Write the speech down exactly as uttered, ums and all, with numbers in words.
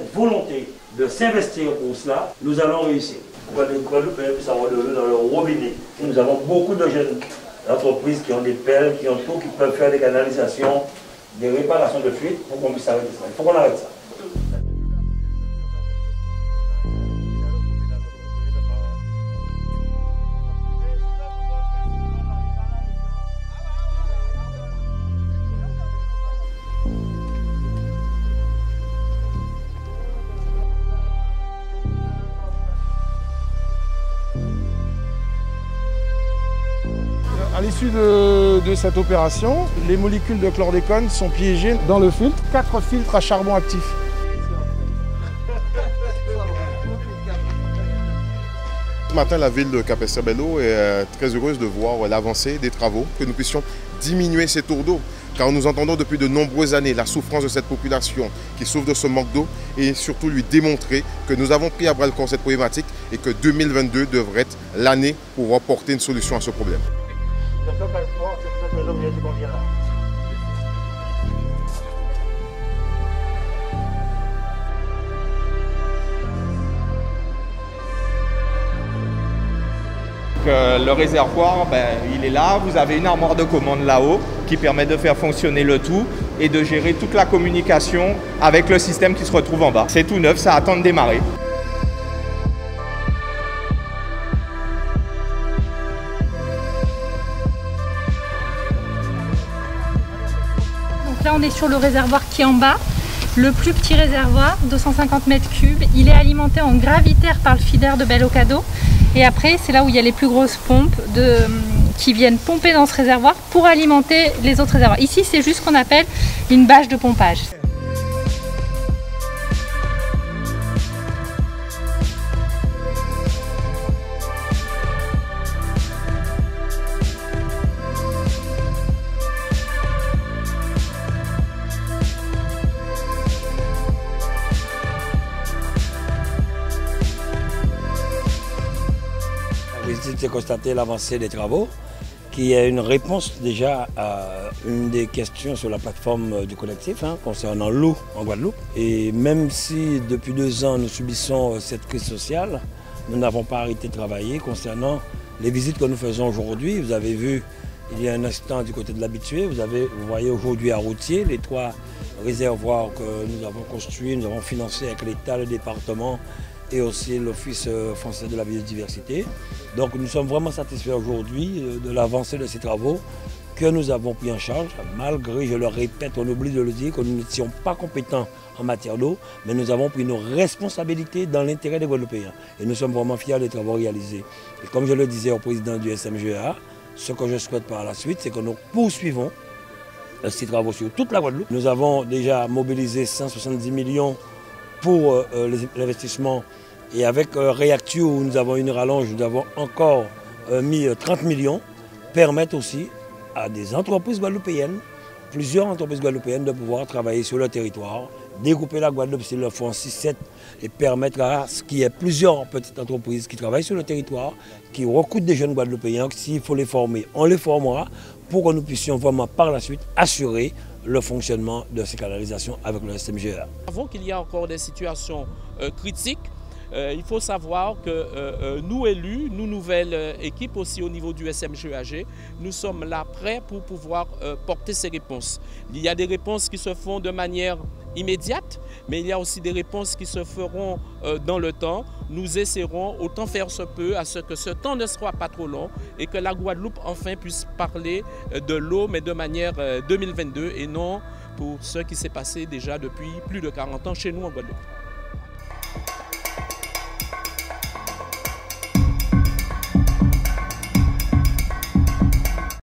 volonté de s'investir pour cela, nous allons réussir. Guadeloupe puisse avoir de l'eau dans le robinet. Et nous avons beaucoup de jeunes entreprises qui ont des pelles, qui ont tout, qui peuvent faire des canalisations, des réparations de fuites pour qu'on puisse arrêter ça. Il faut qu'on arrête ça. À l'issue de, de cette opération, les molécules de chlordécone sont piégées dans le filtre, quatre filtres à charbon actif. Ce matin, la ville de Capesterre-Belle-Eau est très heureuse de voir l'avancée des travaux, que nous puissions diminuer ces tours d'eau. Car nous entendons depuis de nombreuses années la souffrance de cette population qui souffre de ce manque d'eau et surtout lui démontrer que nous avons pris à bras le corps cette problématique et que deux mille vingt-deux devrait être l'année pour apporter une solution à ce problème. Le réservoir, ben, il est là, vous avez une armoire de commande là-haut qui permet de faire fonctionner le tout et de gérer toute la communication avec le système qui se retrouve en bas. C'est tout neuf, ça attend de démarrer. Donc là on est sur le réservoir qui est en bas. Le plus petit réservoir, deux cent cinquante mètres cubes, il est alimenté en gravitaire par le feeder de Bellocado. Et après, c'est là où il y a les plus grosses pompes de, qui viennent pomper dans ce réservoir pour alimenter les autres réservoirs. Ici, c'est juste ce qu'on appelle une bâche de pompage. J'ai constaté l'avancée des travaux, qui est une réponse déjà à une des questions sur la plateforme du collectif hein, concernant l'eau en Guadeloupe. Et même si depuis deux ans nous subissons cette crise sociale, nous n'avons pas arrêté de travailler concernant les visites que nous faisons aujourd'hui. Vous avez vu il y a un instant du côté de l'habitué, vous, avez, vous voyez aujourd'hui à Routier les trois réservoirs que nous avons construits, nous avons financés avec l'État, le département et aussi l'Office français de la biodiversité. Donc nous sommes vraiment satisfaits aujourd'hui de l'avancée de ces travaux que nous avons pris en charge, malgré, je le répète, on oublie de le dire, que nous n'étions pas compétents en matière d'eau, mais nous avons pris nos responsabilités dans l'intérêt des Guadeloupéens. Et nous sommes vraiment fiers des travaux réalisés. Et comme je le disais au président du S M G A, ce que je souhaite par la suite, c'est que nous poursuivons ces travaux sur toute la Guadeloupe. Nous avons déjà mobilisé cent soixante-dix millions pour euh, l'investissement. Et avec euh, Reactu, où nous avons une rallonge, nous avons encore euh, mis euh, trente millions, permettent aussi à des entreprises guadeloupéennes, plusieurs entreprises guadeloupéennes, de pouvoir travailler sur le territoire, découper la Guadeloupe s'ils le font en six sept et permettre à ce qu'il y ait plusieurs petites entreprises qui travaillent sur le territoire, qui recrutent des jeunes Guadeloupéens. S'il faut les former, on les formera pour que nous puissions vraiment par la suite assurer le fonctionnement de ces canalisations avec le S M G A. Avant qu'il y ait encore des situations euh, critiques, euh, il faut savoir que euh, euh, nous élus, nous nouvelles euh, équipes aussi au niveau du S M G A G, nous sommes là prêts pour pouvoir euh, porter ces réponses. Il y a des réponses qui se font de manière immédiate, mais il y a aussi des réponses qui se feront euh, dans le temps. Nous essaierons autant faire se peut à ce que ce temps ne soit pas trop long et que la Guadeloupe enfin puisse parler euh, de l'eau, mais de manière euh, deux mille vingt-deux et non pour ce qui s'est passé déjà depuis plus de quarante ans chez nous en Guadeloupe.